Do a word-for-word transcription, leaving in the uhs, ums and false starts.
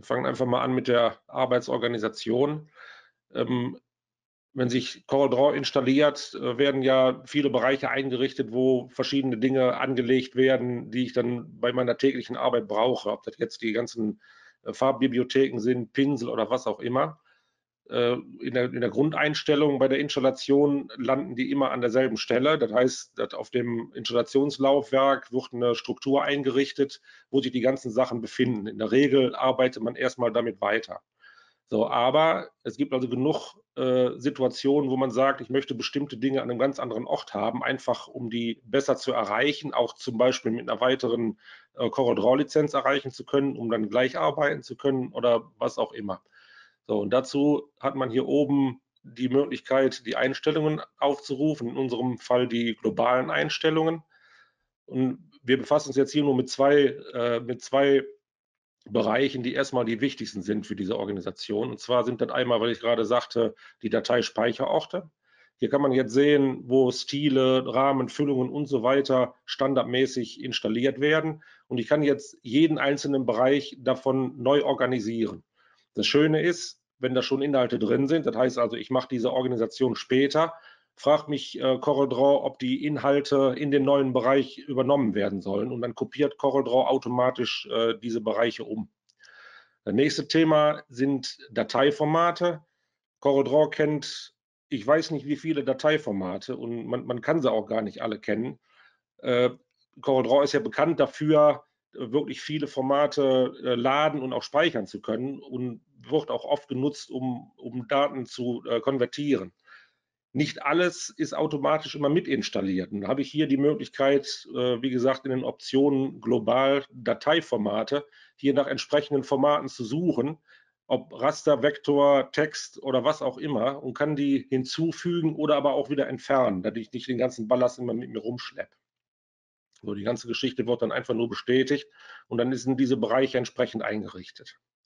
fangen einfach mal an mit der Arbeitsorganisation. Ähm, wenn sich CorelDRAW installiert, äh, werden ja viele Bereiche eingerichtet, wo verschiedene Dinge angelegt werden, die ich dann bei meiner täglichen Arbeit brauche. Ob das jetzt die ganzen äh, Farbbibliotheken sind, Pinsel oder was auch immer. Äh, in der, in der Grundeinstellung bei der Installation landen die immer an derselben Stelle. Das heißt, dass auf dem Installationslaufwerk wird eine Struktur eingerichtet, wo sich die ganzen Sachen befinden. In der Regel arbeitet man erstmal damit weiter. So, aber es gibt also genug äh, Situationen, wo man sagt, ich möchte bestimmte Dinge an einem ganz anderen Ort haben, einfach um die besser zu erreichen, auch zum Beispiel mit einer weiteren äh, CorelDRAW-Lizenz erreichen zu können, um dann gleich arbeiten zu können oder was auch immer. So, und dazu hat man hier oben die Möglichkeit, die Einstellungen aufzurufen, in unserem Fall die globalen Einstellungen. Und wir befassen uns jetzt hier nur mit zwei, äh, mit zwei Bereichen, die erstmal die wichtigsten sind für diese Organisation. Und zwar sind das einmal, weil ich gerade sagte, die Dateispeicherorte. Hier kann man jetzt sehen, wo Stile, Rahmen, Füllungen und so weiter standardmäßig installiert werden. Und ich kann jetzt jeden einzelnen Bereich davon neu organisieren. Das Schöne ist, wenn da schon Inhalte drin sind, das heißt also, ich mache diese Organisation später, fragt mich äh, CorelDRAW, ob die Inhalte in den neuen Bereich übernommen werden sollen, und dann kopiert CorelDRAW automatisch äh, diese Bereiche um. Das nächste Thema sind Dateiformate. CorelDRAW kennt, ich weiß nicht wie viele Dateiformate, und man, man kann sie auch gar nicht alle kennen. Äh, CorelDRAW ist ja bekannt dafür, wirklich viele Formate äh, laden und auch speichern zu können, und wird auch oft genutzt, um, um Daten zu äh, konvertieren. Nicht alles ist automatisch immer mit installiert. Und da habe ich hier die Möglichkeit, äh, wie gesagt, in den Optionen global Dateiformate, hier nach entsprechenden Formaten zu suchen, ob Raster, Vektor, Text oder was auch immer, und kann die hinzufügen oder aber auch wieder entfernen, damit ich nicht den ganzen Ballast immer mit mir rumschleppe. So, die ganze Geschichte wird dann einfach nur bestätigt, und dann sind diese Bereiche entsprechend eingerichtet.